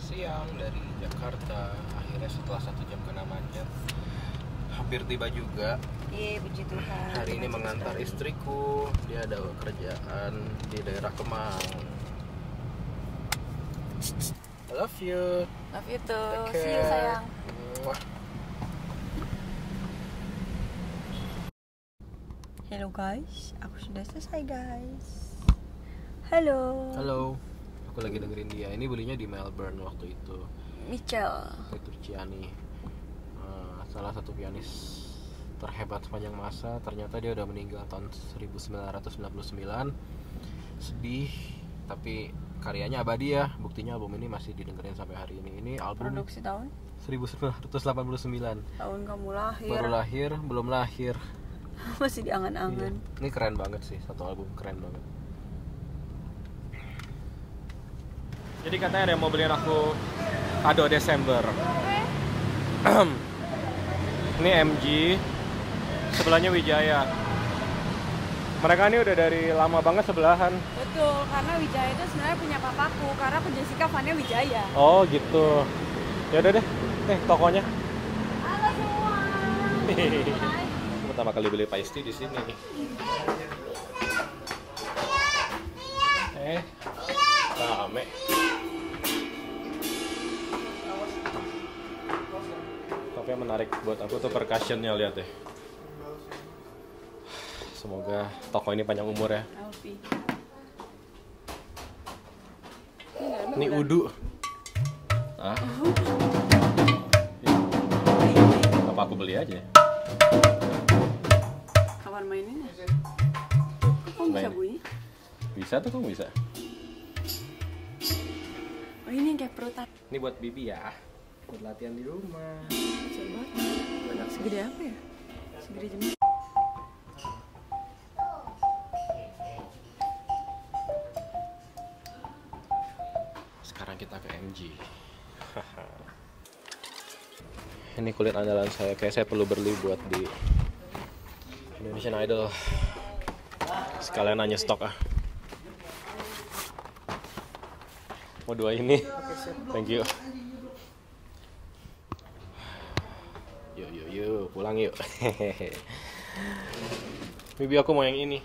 siang dari Jakarta. Akhirnya setelah 1 jam kena macet, hampir tiba juga. Iya, puji Tuhan. Hari ini mengantar istriku, dia ada kerjaan di daerah Kemang. I love you. Love you too. Take See you care. sayang. Mwah. Hello guys, aku sudah selesai guys. Halo. Halo. Aku lagi dengerin dia. Ini belinya di Melbourne waktu itu. Michelle. Petrucciani, salah satu pianis terhebat sepanjang masa. Ternyata dia udah meninggal tahun 1999. Sedih, tapi karyanya abadi ya. Buktinya album ini masih didengerin sampai hari ini. Ini album Produksi tahun? 1989. Tahun kamu lahir. Baru lahir, belum lahir. Masih diangan-angan. Iya. Ini keren banget sih, satu album keren banget. Jadi katanya ada yang mau beliin aku kado Desember. Ini MG, sebelahnya Wijaya. Mereka ini udah dari lama banget sebelahan. Betul, karena Wijaya itu sebenarnya punya papaku. Karena aku Jessica fan-nya Wijaya. Oh gitu. Ya udah deh, nih tokonya. Halo semua. Aku pertama kali beli pastry di sini nih. Rame. Tapi yang menarik buat aku tuh percussionnya, lihat deh. Semoga toko ini panjang umur ya. Alfi. Ini udu. Ah. Apa aku beli aja? Kapan maininnya? Kok bisa bunyi? Bisa tuh, kok bisa? Oh ini yang kayak perutan. Ini buat Bibi ya, buat latihan di rumah. Coba. Segede apa ya? Segede jam. Sekarang kita ke MG. Ini kulit andalan saya, kayak saya perlu beli buat di Indonesian Idol. Sekalian nanya stok ah. Mau 2 ini. Thank you. Yuk, pulang yuk. Bibi aku mau yang ini.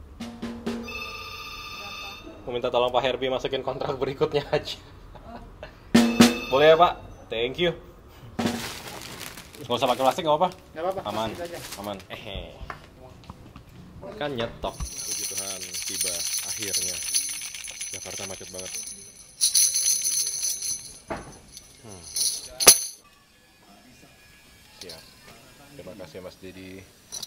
Mau minta tolong Pak Herbie masukin kontrak berikutnya aja. Boleh ya Pak? Thank you. Gak usah pakai plastik, gak apa-apa? Gak apa-apa. Aman, aman. Kan nyetok. Puji Tuhan, tiba akhirnya. Jakarta macet banget. Siap. Terima kasih Mas Dedi.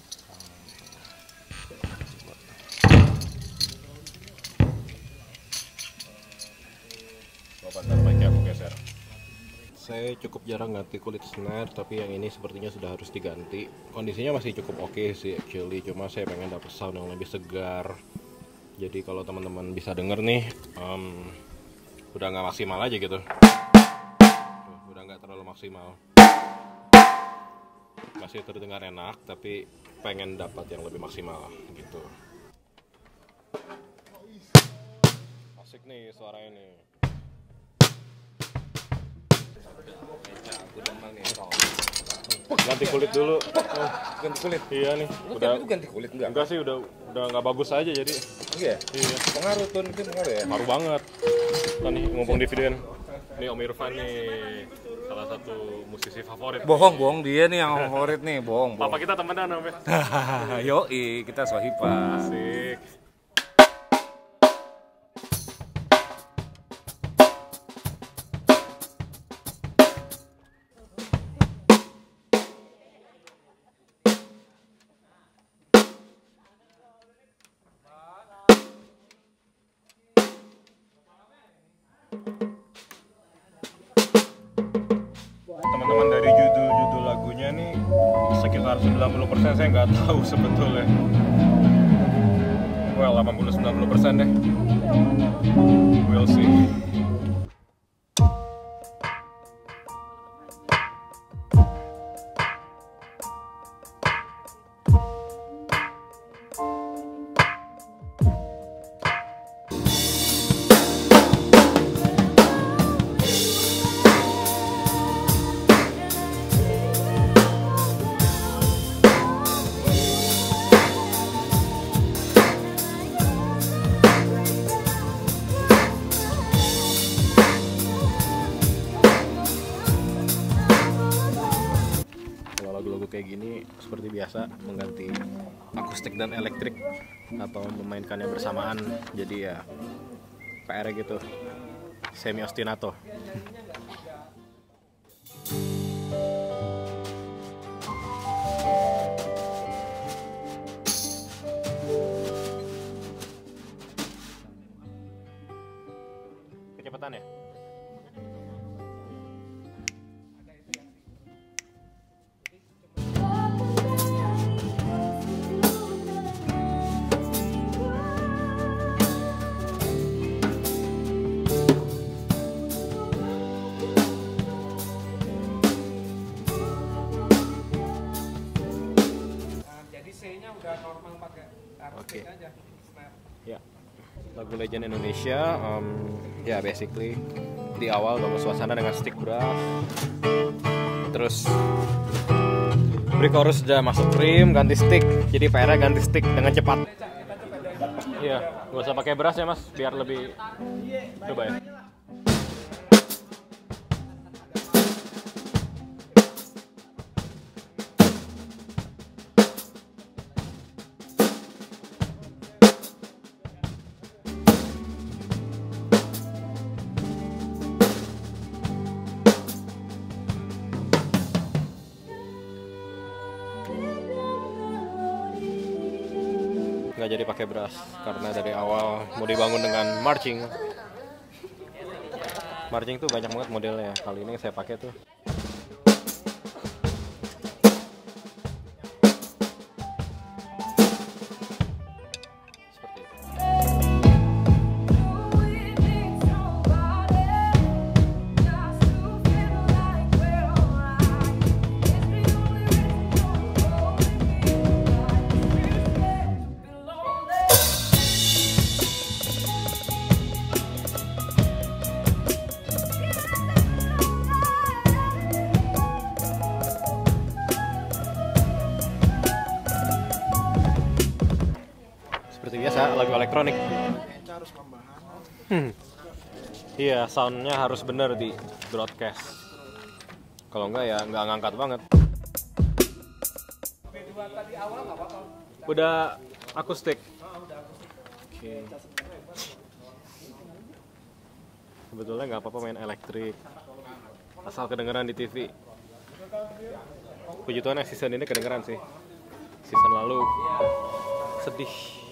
Bapak ntar mic-nya aku geser. Saya cukup jarang ganti kulit snare, tapi yang ini sepertinya sudah harus diganti. Kondisinya masih cukup oke sih actually, cuma saya pengen dapet sound yang lebih segar. Jadi kalau teman-teman bisa denger nih, udah nggak maksimal aja gitu. Udah nggak terlalu maksimal. Masih terdengar enak, tapi pengen dapat yang lebih maksimal gitu. Asik nih suaranya nih. Ganti kulit dulu. Ganti kulit? Iya nih. Udah ganti kulit enggak? Enggak sih, udah nggak bagus aja jadi. Iya. Iya. Pengaruh tuh, itu pengaruh ya? Ngaruh banget. Kan nih ngomong di videoin. Ini Om Irfan nih, salah satu musisi favorit. Bohong dia nih yang favorit nih, bohong. Papa kita temenan Om ya. Yoi, kita sohipa. Asik. Teman-teman, dari judul lagunya nih sekitar 90% saya nggak tahu sebetulnya. Well, 80-90% deh. We'll see. ini seperti biasa mengganti akustik dan elektrik atau memainkannya bersamaan. Jadi ya PR gitu, semi ostinato. Kecepatan ya? Jadi C-nya udah normal pakai akustik aja. Snare. Ya, lagu legend Indonesia. Ya basically di awal bangun suasana dengan stick brass, terus pre-chorus udah masuk trim, ganti stick, jadi PR-nya ganti stick dengan cepat. Iya, gak usah pakai brass ya mas, biar lebih. Coba ya. Nggak jadi pakai brass karena dari awal mau dibangun dengan marching. Marching tuh banyak banget modelnya. Kali ini saya pakai tuh. Seperti itu. Seperti biasa lagu elektronik. Iya, soundnya harus bener di broadcast. Kalau enggak ya nggak ngangkat banget. Udah akustik. Oke. Sebetulnya nggak apa-apa main elektrik, asal kedengeran di TV. Puji Tuhan season ini kedengeran sih. Season lalu sedih.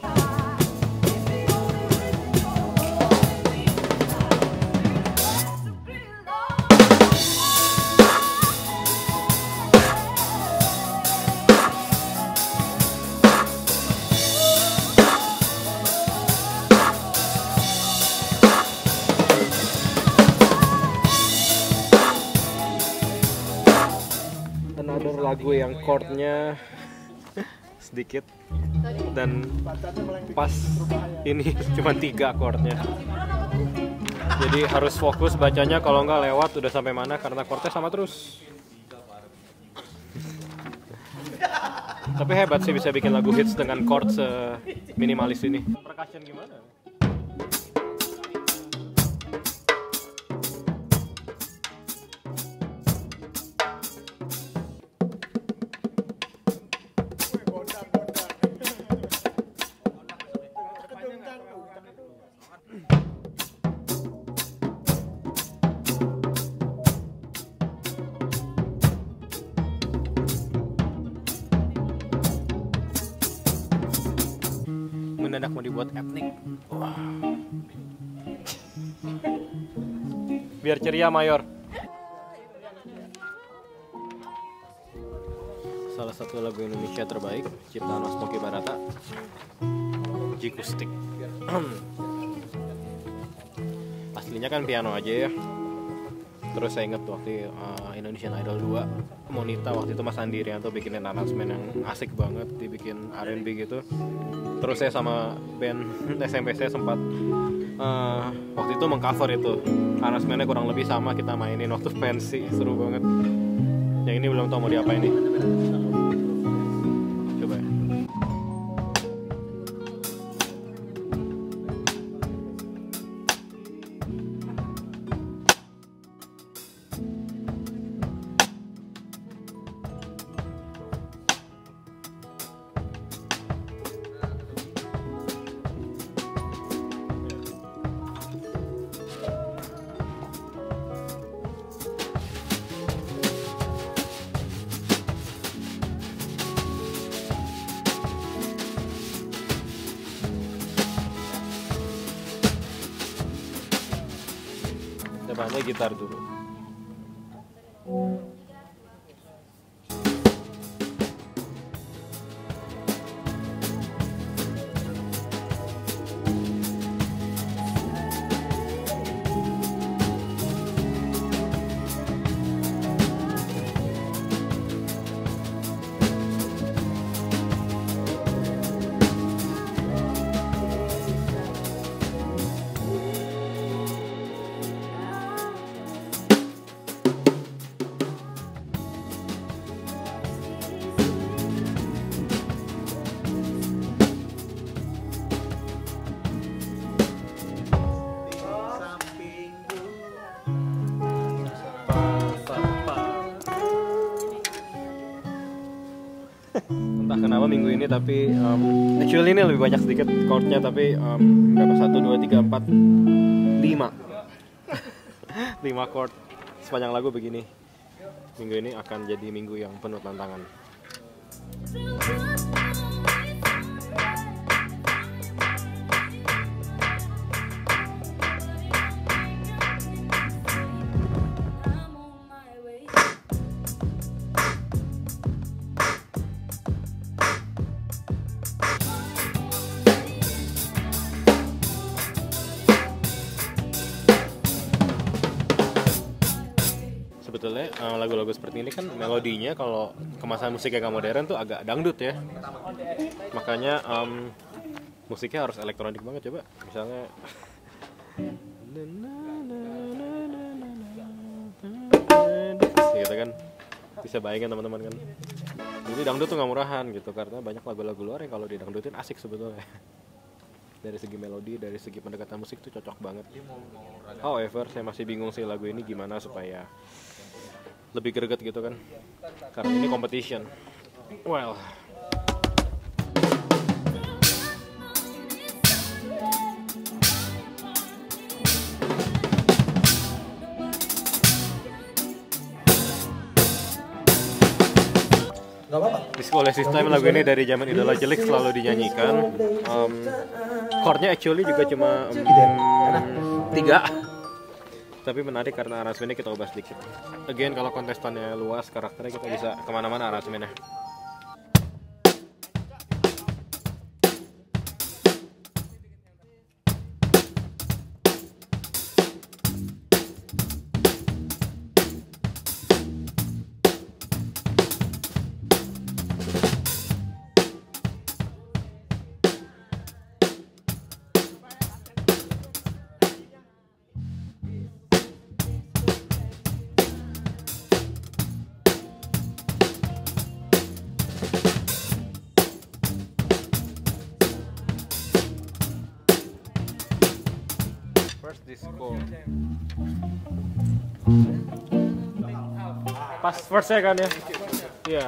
Another lagu yang chordnya sedikit dan pas ini cuma 3 chordnya, jadi harus fokus bacanya, kalau nggak lewat udah sampai mana karena chordnya sama terus. Tapi hebat sih bisa bikin lagu hits dengan chord minimalis ini. Percussion gimana? Mendadak mau dibuat etnik. Wah. Biar ceria mayor. Salah satu lagu Indonesia terbaik ciptaan Mas Poki Barata, Jikustik. Aslinya kan piano aja ya. Terus saya inget waktu Indonesian Idol 2 Monita, waktu itu Mas Andi Rianto bikinin arrangement yang asik banget, dibikin R&B gitu. Terus saya sama band SMP saya sempat waktu itu mengcover itu. Arrangementnya kurang lebih sama, kita mainin waktu pensi, seru banget. Yang ini belum tahu mau diapain nih. Coba ya. Caranya gitar dulu. Entah kenapa minggu ini tapi actually ini lebih banyak sedikit chordnya tapi berapa 1, 2, 3, 4, 5 5 chord sepanjang lagu begini. Minggu ini akan jadi minggu yang penuh tantangan. Sebetulnya lagu-lagu seperti ini kan melodinya kalau kemasan musik yang modern tuh agak dangdut ya. Makanya musiknya harus elektronik banget. Coba misalnya gitu kan, bisa bayangin teman-teman kan. Jadi dangdut tuh nggak murahan gitu karena banyak lagu-lagu luar yang kalau didangdutin asik sebetulnya. Dari segi melodi, dari segi pendekatan musik tuh cocok banget. However, saya masih bingung sih lagu ini gimana supaya lebih greget gitu kan. Karena ini competition. Well, Disco System lagu ini dari zaman Idola Jelik selalu dinyanyikan. Chordnya actually juga cuma 3. Tapi menarik karena aransemennya kita ubah sedikit. Again, kalau kontestannya luas, karakternya kita bisa kemana-mana aransemennya. Disco. Pas first-nya kan ya? Iya.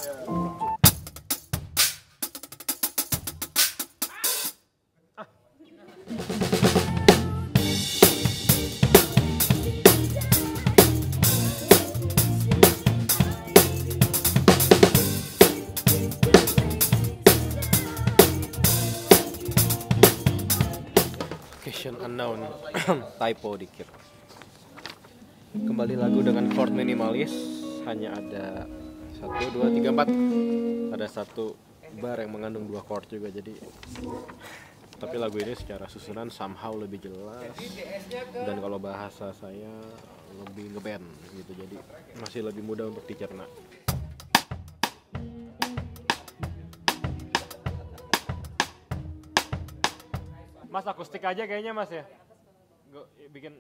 Unknown. Typo dikit. Kembali lagu dengan chord minimalis, hanya ada 1, 2, 3, 4. Ada 1 bar yang mengandung 2 chord juga, jadi tapi lagu ini secara susunan somehow lebih jelas dan kalau bahasa saya lebih ngeband gitu, jadi masih lebih mudah untuk dicerna. Mas akustik aja kayaknya mas ya, gue bikin.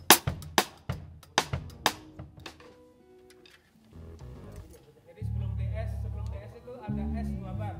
Jadi sebelum DS itu ada S 2 bar.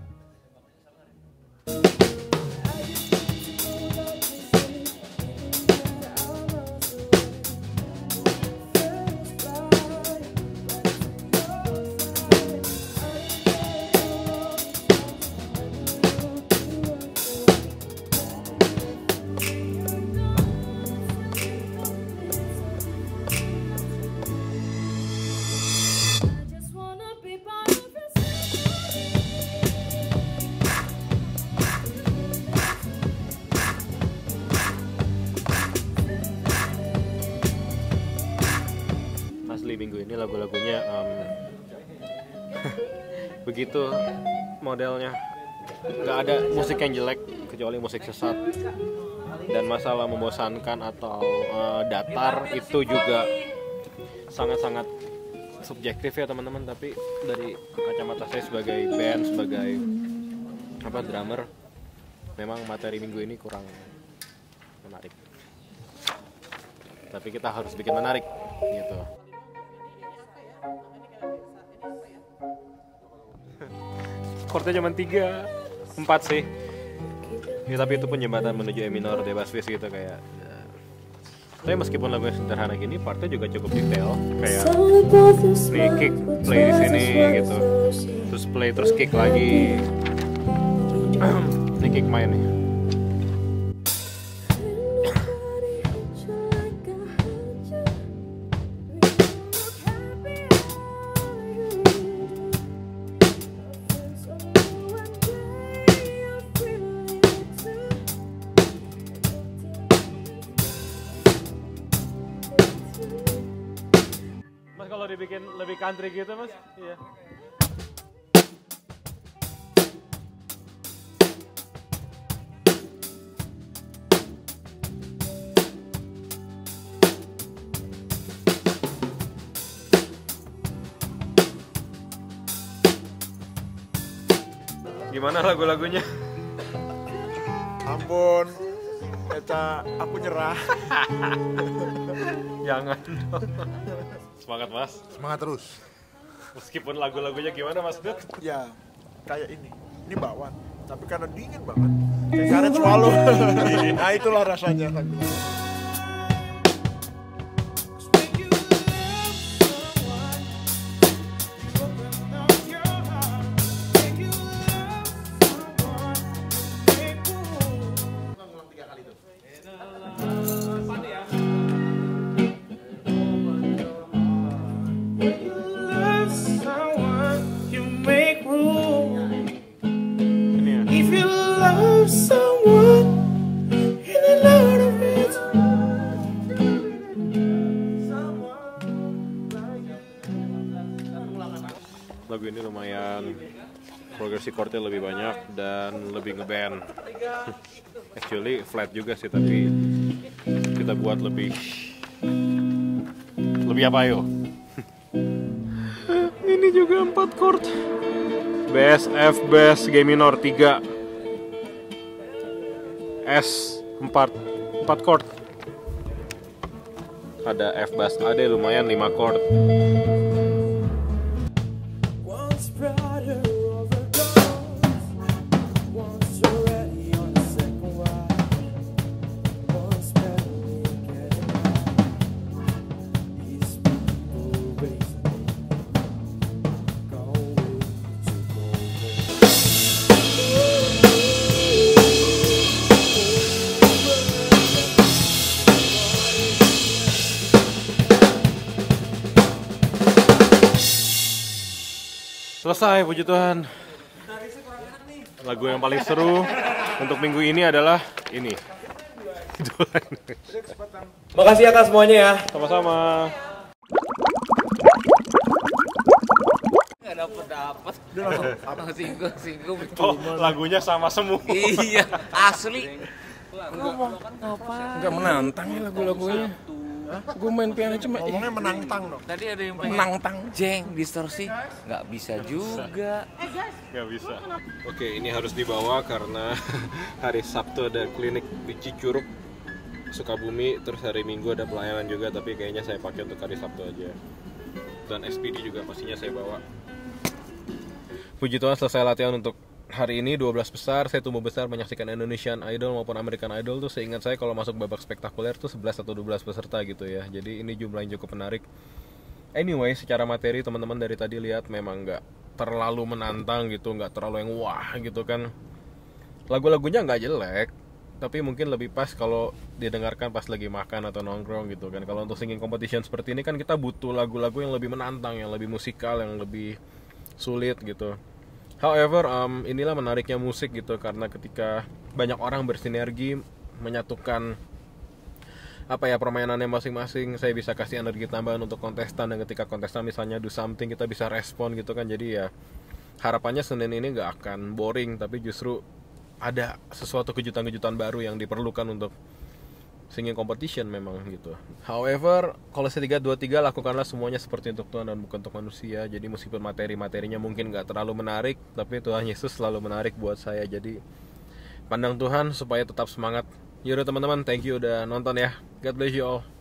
asli minggu ini lagu-lagunya begitu modelnya, nggak ada musik yang jelek kecuali musik sesat, dan masalah membosankan atau datar itu juga sangat-sangat subjektif ya teman-teman. Tapi dari kacamata saya sebagai band, sebagai drummer, memang materi minggu ini kurang menarik. Tapi kita harus bikin menarik gitu. Chordnya cuma 3, 4 sih ya, tapi itu pun jembatan menuju E minor, D bass, gitu kayak tapi meskipun lagunya sederhana gini, partnya juga cukup detail, kayak nih kick play di sini gitu, terus play terus kick lagi. Nih kick main nih. Mas kalau dibikin lebih country gitu mas, iya. Gimana lagu-lagunya? Ampun, Eca, aku nyerah. Jangan dong. Semangat mas. Semangat terus. Meskipun lagu-lagunya gimana mas Dut? Ya, kayak ini bakwan. Tapi karena dingin banget, kayak karet swallow. Nah itulah rasanya. Lagu ini lumayan progresi chordnya lebih banyak dan lebih ngeband. Actually flat juga sih, tapi kita buat lebih apa yo? Ini juga 4 chord. Bass F bass G minor 3, S 4 chord. Ada F bass AD lumayan 5 chord. Selesai, puji Tuhan. Lagu yang paling seru untuk minggu ini adalah ini. Makasih ya kak semuanya ya. Sama-sama. Nggak dapet. Singgung. Oh, lagunya sama semua. Iya, asli. Nggak menantang ya lagu-lagunya. Gue main piano cuma Ngomongnya menantang dong. tadi ada yang pengen menantang jeng distorsi, nggak bisa juga. Nggak bisa. Oke, ini harus dibawa karena hari Sabtu ada klinik di Cicurug, Sukabumi, terus hari Minggu ada pelayanan juga, tapi kayaknya saya pakai untuk hari Sabtu aja. Dan SPD juga pastinya saya bawa. Puji Tuhan, selesai latihan untuk hari ini 12 besar. Saya tumbuh besar menyaksikan Indonesian Idol maupun American Idol tuh, seingat saya kalau masuk babak spektakuler tuh 11 atau 12 peserta gitu ya. Jadi ini jumlah yang cukup menarik. Anyway, secara materi teman-teman dari tadi lihat memang nggak terlalu menantang gitu, nggak terlalu yang wah gitu kan. Lagu-lagunya nggak jelek, tapi mungkin lebih pas kalau didengarkan pas lagi makan atau nongkrong gitu kan. Kalau untuk singing competition seperti ini kan kita butuh lagu-lagu yang lebih menantang, yang lebih musikal, yang lebih sulit gitu. However, inilah menariknya musik gitu, karena ketika banyak orang bersinergi menyatukan permainannya masing-masing. Saya bisa kasih energi tambahan untuk kontestan, dan ketika kontestan misalnya do something kita bisa respon gitu kan. Jadi ya harapannya Senin ini gak akan boring, tapi justru ada sesuatu kejutan-kejutan baru yang diperlukan untuk singing competition memang gitu. However, Kolose 3:23 lakukanlah semuanya seperti untuk Tuhan dan bukan untuk manusia. Jadi meskipun materi-materinya mungkin gak terlalu menarik, tapi Tuhan Yesus selalu menarik buat saya. Jadi pandang Tuhan supaya tetap semangat. Yaudah teman-teman, thank you udah nonton ya. God bless you all.